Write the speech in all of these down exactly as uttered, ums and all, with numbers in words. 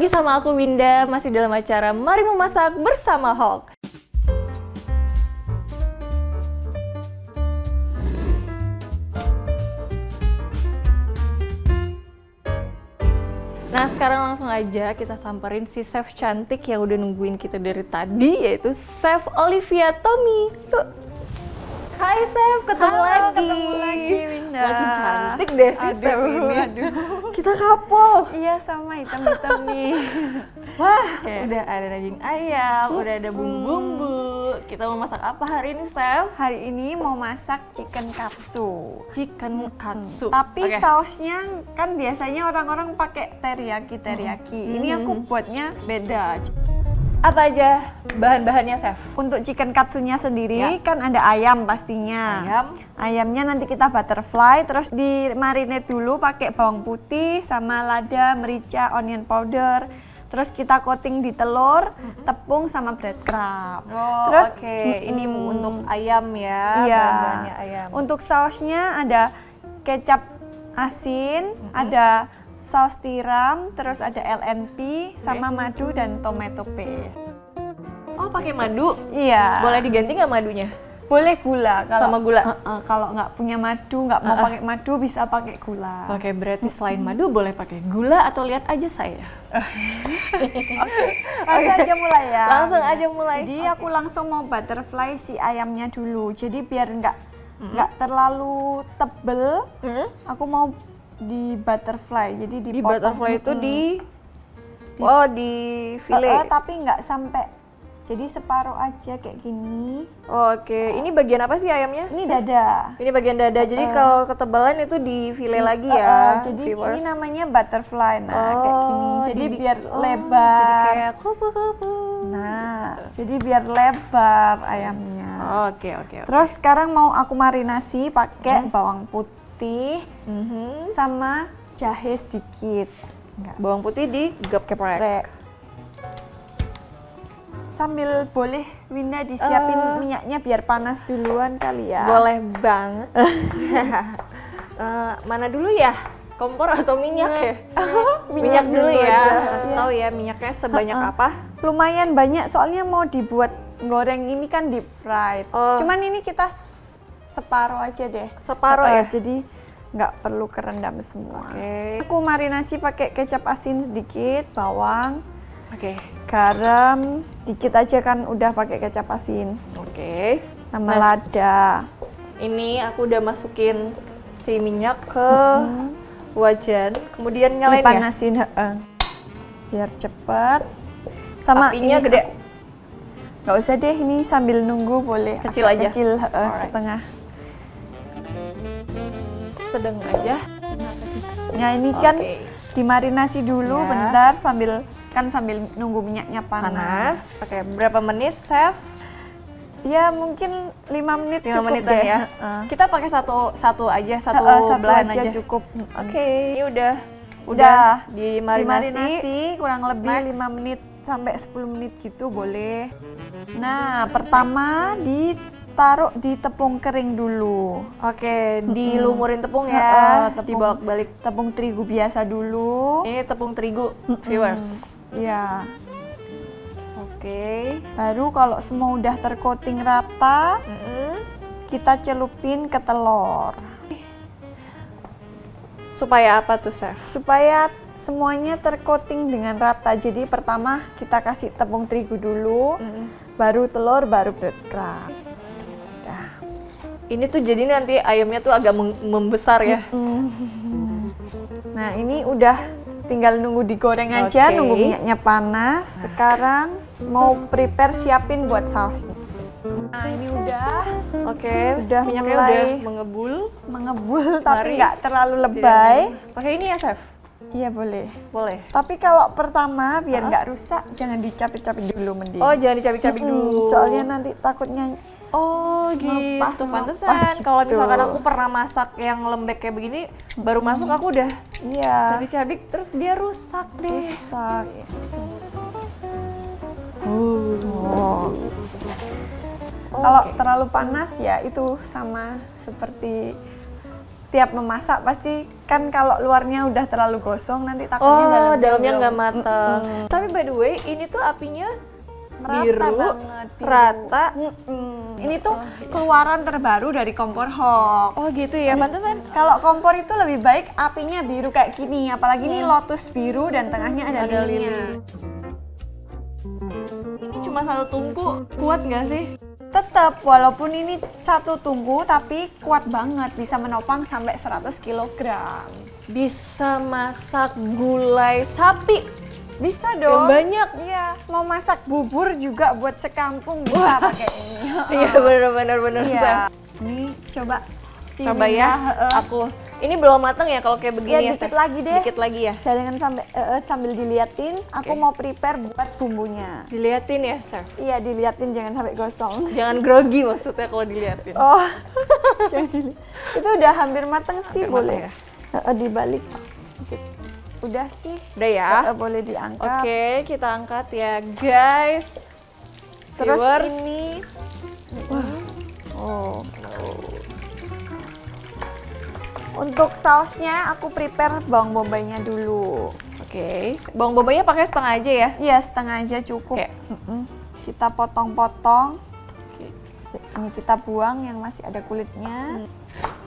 lagi sama aku Winda, masih dalam acara Mari Memasak bersama Hulk. Nah sekarang langsung aja kita samperin si chef cantik yang udah nungguin kita dari tadi, yaitu Chef Olivia Tommy. Tuh. Hai Chef, ketemu Halo, lagi. ketemu lagi Winda. Makin cantik deh si Aduh, Chef ini. Aduh. Kita couple. Iya sama hitam-hitam nih. Wah, okay. Udah ada daging ayam, udah ada bumbu-bumbu. Kita mau masak apa hari ini, Chef? Hari ini mau masak chicken katsu. Chicken katsu. Tapi okay. sausnya kan biasanya orang-orang pakai teriyaki teriyaki. Hmm. Ini aku buatnya beda. Apa aja bahan-bahannya, Chef? Untuk chicken katsunya sendiri ya. kan ada ayam pastinya. Ayam. Ayamnya nanti kita butterfly, terus di marinate dulu pakai bawang putih sama lada, merica, onion powder. Terus kita coating di telur, mm-hmm. tepung sama breadcrumb. Oh, terus oke. Okay. Ini hmm, untuk ayam ya. Iya. Bahan-bahannya ayam. Untuk sausnya ada kecap asin, mm-hmm. ada saus tiram, terus ada L N P, okay. sama madu dan tomato paste. Oh, pakai madu? Iya. Boleh diganti nggak madunya? Boleh gula. Kalau, sama gula? Uh, uh, kalau nggak punya madu, nggak mau uh, uh. pakai madu, bisa pakai gula. Oke, okay, berarti selain madu boleh pakai gula atau lihat aja saya? Oke, okay. langsung aja mulai ya. Langsung aja mulai. Jadi okay. aku langsung mau butterfly si ayamnya dulu. Jadi biar nggak nggak mm-hmm. terlalu tebel, mm-hmm. aku mau di butterfly, jadi di butterfly itu hmm. di, di oh di file uh, uh, tapi nggak sampai, jadi separuh aja kayak gini. Oh, oke, okay. Ini bagian apa sih ayamnya? Ini dada. Ini bagian dada, uh, jadi kalau ketebalan itu di file uh, lagi ya. Uh, uh, jadi viewers. Ini namanya butterfly, nah oh, kayak gini. Jadi di, biar oh, lebar. Jadi kayak kupu-kupu. Nah, jadi biar lebar ayamnya. Oke, oke. Terus sekarang mau aku marinasi pakai hmm. bawang putih. Mm-hmm. sama jahe sedikit. Enggak. Bawang putih digeprek. Sambil boleh Winda disiapin uh, minyaknya biar panas duluan kali ya. Boleh banget. uh, mana dulu ya? Kompor atau minyak ya? minyak, minyak dulu, dulu ya. Kasih tahu ya minyaknya sebanyak uh, uh. apa? Lumayan banyak soalnya mau dibuat goreng ini kan deep fried. Oh. Cuman ini kita separuh aja deh. Separuh uh, ya? Jadi nggak perlu kerendam semua. Oke. Okay. Aku marinasi pakai kecap asin sedikit, bawang, oke, okay. garam, dikit aja kan udah pakai kecap asin. Oke. Okay. Sama nah, lada. Ini aku udah masukin si minyak ke mm-hmm. wajan, kemudian nyalain ya. Dipanasin, uh, biar cepet. Sama apinya ini, gede. Nggak usah deh, ini sambil nunggu boleh. Kecil aja. Kecil uh, setengah. Sedang aja. Nah ini okay. kan dimarinasi dulu ya. Bentar sambil kan sambil nunggu minyaknya panas. Panas. Oke, berapa menit, Chef? Ya mungkin lima menit lima cukup menitan deh. Ya. Uh. Kita pakai satu satu aja, satu, uh, satu belahan aja, aja cukup. Oke, okay. Ini udah udah, udah dimarinasi. dimarinasi kurang lebih lima menit sampai sepuluh menit gitu boleh. Nah, pertama di taruh di tepung kering dulu. Oke, dilumurin tepung ya, uh, uh, dibolak-balik. Tepung terigu biasa dulu. Ini tepung terigu, viewers. Iya. Oke. Baru kalau semua udah tercoating rata, mm -hmm. kita celupin ke telur. Supaya apa tuh, Chef? Supaya semuanya tercoating dengan rata. Jadi pertama kita kasih tepung terigu dulu, mm -hmm. baru telur, baru breadcrumb. Ini tuh jadi nanti ayamnya tuh agak membesar ya. Mm-hmm. Nah ini udah tinggal nunggu digoreng aja, okay. Nunggu minyaknya panas. Sekarang mau prepare siapin buat sausnya. Nah ini udah, oke. Okay. Udah minyaknya mulai udah mengebul, mengebul tapi nggak terlalu lebay. Pakai ini ya, Chef? Iya boleh. Boleh. Tapi kalau pertama biar nggak rusak, jangan dicapit-capit dulu mending. Oh jangan dicapit-capit hmm, dulu. Soalnya nanti takutnya. Oh gitu, pantesan. Kalau gitu. Misalkan aku pernah masak yang lembek kayak begini, baru masuk aku udah iya. cabik-cabik, terus dia rusak deh. Rusak. Uh. Oh. Kalau okay. terlalu panas ya itu sama seperti tiap memasak pasti kan kalau luarnya udah terlalu gosong nanti takutnya Oh, dalamnya dalamnya belum. nggak mateng. Mm-mm. Tapi by the way, ini tuh apinya Merata biru, banget, biru. rata. Mm-mm. Ini tuh keluaran terbaru dari kompor Hok. Oh gitu ya, pantesan. Kalau kompor itu lebih baik apinya biru kayak gini, apalagi ini lotus biru dan tengahnya ada, Ada lilinnya. lilin. Ini cuma satu tungku, kuat nggak sih? Tetap, walaupun ini satu tungku tapi kuat banget, bisa menopang sampai seratus kilogram. Bisa masak gulai sapi. Bisa Yang dong. banyak. Iya, mau masak bubur juga buat sekampung bisa pakai ini. Iya bener-bener bener. Iya. Chef. Ini coba sini Coba ya, heeh. aku. Ini belum matang ya kalau kayak begini Ya, ya, dikit Chef? lagi deh. Dikit lagi ya. Jangan sampai eh, sambil diliatin, aku Oke. mau prepare buat bumbunya. Diliatin ya, Chef. Iya, diliatin jangan sampai gosong. Jangan grogi maksudnya kalau diliatin. Oh, jangan dili- itu udah hampir mateng sih, Hampir boleh. mateng ya? Heeh, dibalik. Udah sih. Udah ya. Heeh, boleh diangkat. Oke, kita angkat ya, guys. Terus Viewers. ini, Oh. untuk sausnya aku prepare bawang bombaynya dulu. Oke. Bawang bombaynya pakai setengah aja ya. Iya, setengah aja cukup. Oke. Mm-mm. Kita potong-potong. Oke. Ini kita buang yang masih ada kulitnya. Hmm.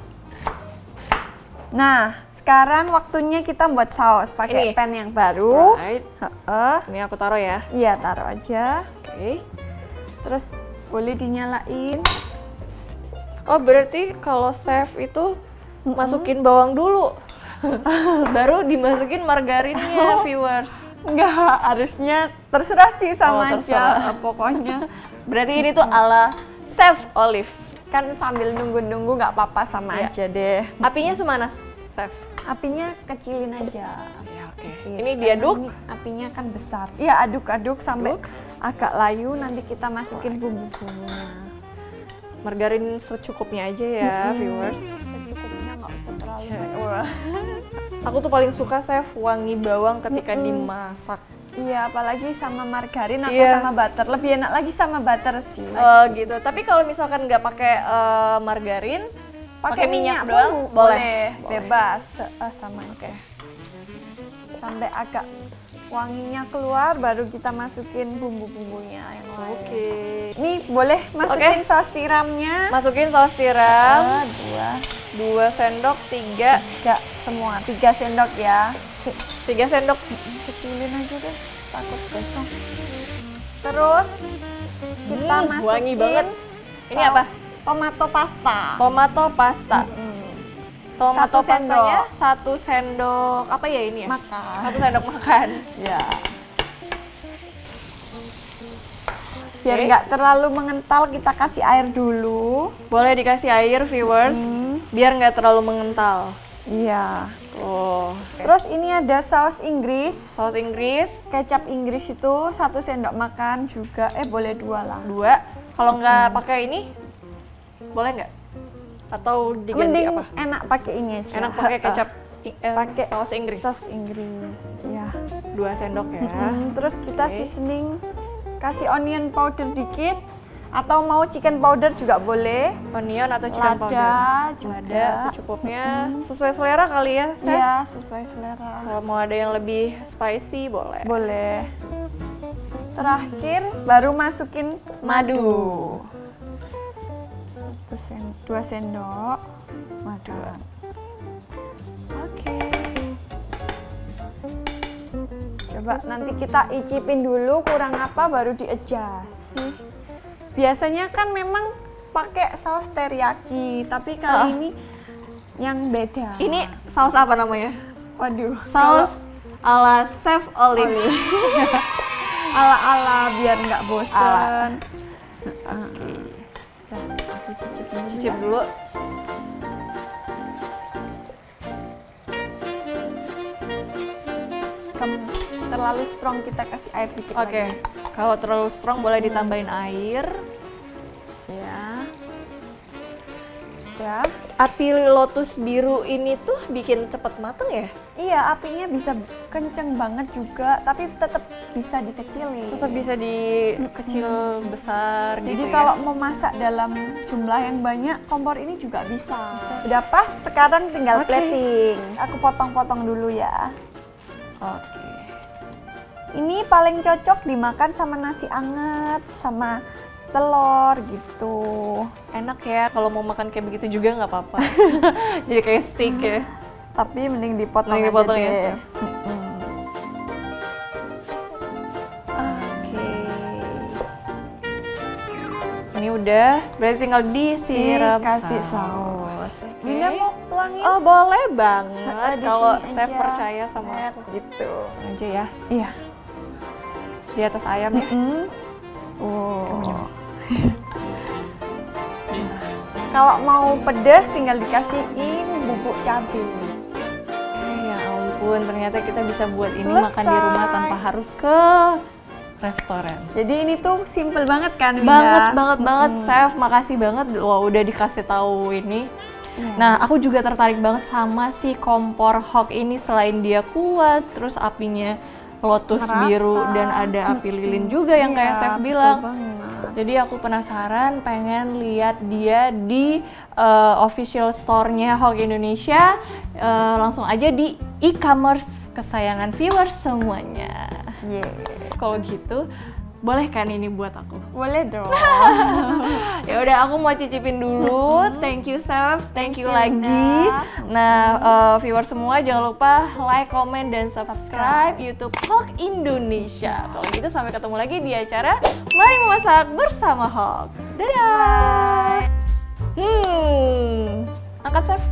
Nah, sekarang waktunya kita buat saus pakai Ini? pan yang baru. Right. Heeh. Ini aku taruh ya. Iya, taruh aja. Oke. Terus boleh dinyalain. Oh, berarti kalau chef itu masukin bawang dulu. Baru dimasukin margarinnya, viewers. Enggak, harusnya terserah sih sama Oh, aja terserah. pokoknya. Berarti ini tuh ala Chef Olive. Kan sambil nunggu-nunggu nggak apa-apa sama Iya. aja deh. Apinya semana, Chef? Apinya kecilin aja. Ya, oke. Kecil, Ini karena diaduk. ini apinya kan besar. Iya, aduk-aduk sampai Aduk. agak layu, nanti kita masukin bumbu-bumbunya. Margarin secukupnya aja ya, viewers. Secukupnya nggak usah terlalu Cek. banyak. Wah. Aku tuh paling suka chef wangi bawang ketika dimasak. Iya, apalagi sama margarin atau Iya. sama butter. Lebih enak lagi sama butter sih. Oh gitu. Tapi kalau misalkan nggak pakai eh, margarin, pakai minyak, doang, pun boleh. bebas. Eh, sama oke. Sampai agak wanginya keluar, baru kita masukin bumbu-bumbunya yang lain. Oke. Ini boleh masukin Oke. saus tiramnya. Masukin saus tiram, Ah, dua, dua sendok, tiga, tiga semua, tiga sendok ya. Si- tiga sendok. Kecilin aja deh, takut gosong. Terus kita Hmm, masukin wangi banget. Ini saus apa? Tomato pasta. Tomato pasta. Hmm, Tomato Satu sendok. pastanya satu sendok. Apa ya ini ya? makan. Satu sendok makan. Ya. Biar Oke. nggak terlalu mengental, kita kasih air dulu. Boleh dikasih air, viewers, Hmm. biar nggak terlalu mengental. Iya. Oh. Terus ini ada saus Inggris, Saus Inggris kecap Inggris itu satu sendok makan juga. Eh boleh dua lah. dua. Kalau nggak pakai ini, boleh nggak? Atau diganti Mending apa? enak pakai ini aja. Enak pakai kecap i- eh, Pakai saus Inggris. Saus Inggris. Ya. Dua sendok ya. Hmm, terus kita Oke. seasoning, kasih onion powder dikit. Atau mau chicken powder juga boleh. Onion atau chicken Lada powder. juga. Lada secukupnya. Sesuai selera kali ya, Chef? Iya, sesuai selera. Kalau mau ada yang lebih spicy, boleh. Boleh. Terakhir baru masukin Madu. Satu sen- dua sendok madu. Oke. Coba nanti kita icipin dulu kurang apa baru di-adjust sih. Biasanya kan memang pakai saus teriyaki, tapi kali Ah. ini yang beda. Ini saus apa namanya? Waduh, Saus ala Chef Olive. ala-ala biar nggak bosan. Ala. Nah, aku cicip dulu. Cicip ya. dulu. Kamu terlalu strong, kita kasih air dikit Oke. lagi. Kalau terlalu strong boleh ditambahin air. Ya. Ya. Api lotus biru ini tuh bikin cepet mateng ya? Iya, apinya bisa kenceng banget juga, tapi tetap bisa dikecilin. Tetap bisa di kecil besar Jadi gitu ya. kalau mau masak dalam jumlah yang banyak, kompor ini juga bisa. bisa. Udah pas, sekarang tinggal Oke. plating. Aku potong-potong dulu ya. Oke. Ini paling cocok dimakan sama nasi anget, sama telur gitu. Enak ya kalau mau makan kayak begitu juga nggak apa-apa. Jadi kayak steak ya. Tapi mending dipotong Mending aja dipotong deh. ya, Chef. Mm-mm. Oke. Ini udah, berarti tinggal disiram Dikasih saus. Oke. Bunda mau tuangin? Oh boleh Heeh, banget di kalau sini chef aja. percaya sama Set, aku. gitu. Langsung aja ya, Iya. di atas ayam ya. Mm-mm. Oh. Kalau mau pedas tinggal dikasihin bubuk cabai. Ya ampun, ternyata kita bisa buat ini Selesai. makan di rumah tanpa harus ke restoran. Jadi ini tuh simple banget kan, Winda? Banget banget banget, Mm-mm. chef. Makasih banget loh udah dikasih tahu ini. Iya. Nah, aku juga tertarik banget sama si kompor Hog ini. Selain dia kuat, terus apinya lotus Merata. biru dan ada api lilin juga yang Iya, kayak chef betul bilang. banget. Jadi aku penasaran, pengen lihat dia di uh, official store-nya Hog Indonesia. Uh, langsung aja di e-commerce kesayangan viewers semuanya. Yeah. Kalau gitu, boleh kan ini buat aku? Boleh dong. Ya udah, aku mau cicipin dulu. Thank you chef, thank you you, lagi. Winda. Nah, uh, viewers semua jangan lupa like, comment, dan subscribe YouTube Hog Indonesia. Kalau gitu sampai ketemu lagi di acara Mari Memasak bersama Hog. Dadah. Hmm, angkat chef.